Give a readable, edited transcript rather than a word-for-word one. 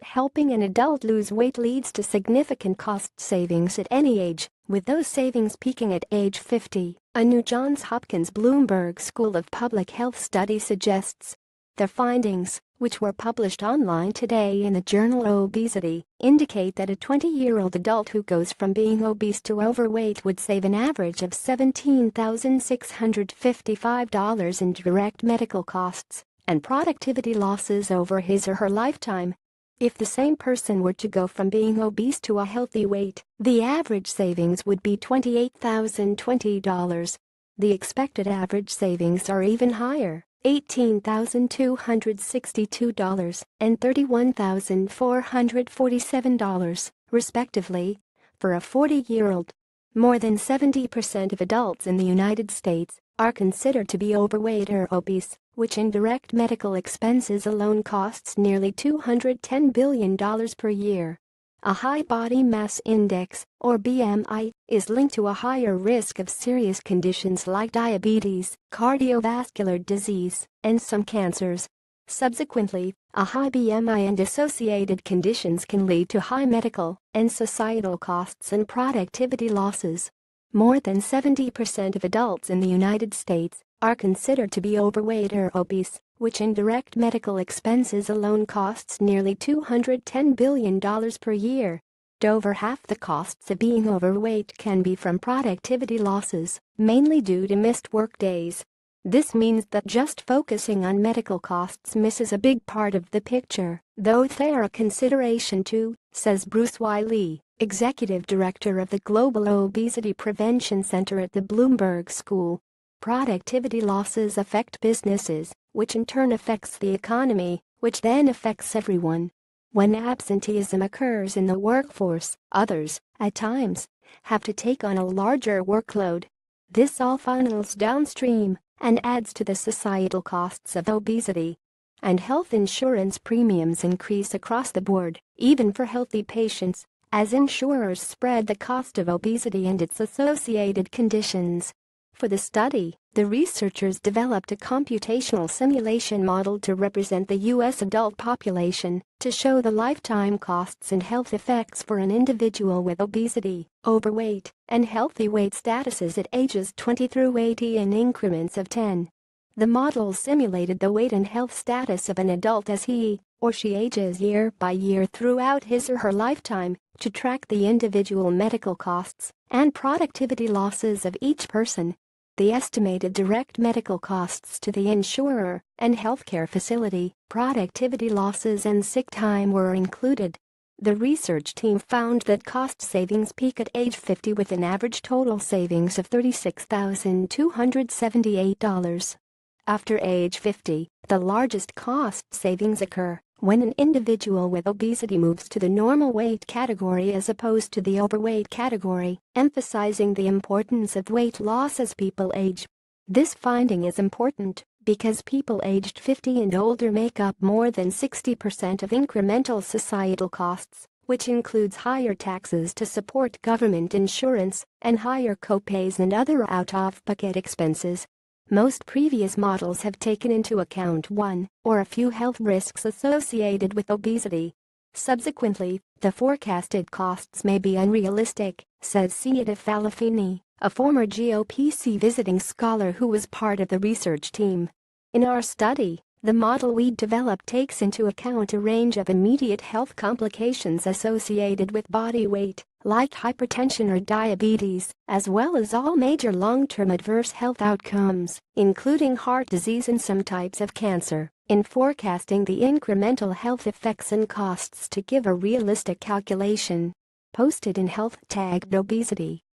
Helping an adult lose weight leads to significant cost savings at any age, with those savings peaking at age 50, a new Johns Hopkins Bloomberg School of Public Health study suggests. Their findings, which were published online today in the journal Obesity, indicate that a 20-year-old adult who goes from being obese to overweight would save an average of $17,655 in direct medical costs and productivity losses over his or her lifetime. If the same person were to go from being obese to a healthy weight, the average savings would be $28,020. The expected average savings are even higher, $18,262 and $31,447, respectively, for a 40-year-old. More than 70% of adults in the United States are considered to be overweight or obese, which in direct medical expenses alone costs nearly $210 billion per year. A high body mass index, or BMI, is linked to a higher risk of serious conditions like diabetes, cardiovascular disease, and some cancers. Subsequently, a high BMI and associated conditions can lead to high medical and societal costs and productivity losses. More than 70% of adults in the United States are considered to be overweight or obese, which in direct medical expenses alone costs nearly $210 billion per year. Over half the costs of being overweight can be from productivity losses, mainly due to missed work days. This means that just focusing on medical costs misses a big part of the picture, though they're a consideration too, says Bruce Wiley, Executive Director of the Global Obesity Prevention Center at the Bloomberg School. Productivity losses affect businesses, which in turn affects the economy, which then affects everyone. When absenteeism occurs in the workforce, others, at times, have to take on a larger workload. This all funnels downstream and adds to the societal costs of obesity. And health insurance premiums increase across the board, even for healthy patients, as insurers spread the cost of obesity and its associated conditions. For the study, the researchers developed a computational simulation model to represent the U.S. adult population to show the lifetime costs and health effects for an individual with obesity, overweight, and healthy weight statuses at ages 20 through 80 in increments of 10. The model simulated the weight and health status of an adult as he or she ages year by year throughout his or her lifetime to track the individual medical costs and productivity losses of each person. The estimated direct medical costs to the insurer and healthcare facility, productivity losses and sick time were included. The research team found that cost savings peak at age 50 with an average total savings of $36,278. After age 50, the largest cost savings occur when an individual with obesity moves to the normal weight category as opposed to the overweight category, emphasizing the importance of weight loss as people age. This finding is important because people aged 50 and older make up more than 60% of incremental societal costs, which includes higher taxes to support government insurance and higher copays and other out-of-pocket expenses. Most previous models have taken into account one or a few health risks associated with obesity. Subsequently, the forecasted costs may be unrealistic, says Siada Falafini, a former GOPC visiting scholar who was part of the research team. In our study, the model we developed takes into account a range of immediate health complications associated with body weight, like hypertension or diabetes, as well as all major long-term adverse health outcomes, including heart disease and some types of cancer, in forecasting the incremental health effects and costs to give a realistic calculation. Posted in Health Tagged Obesity.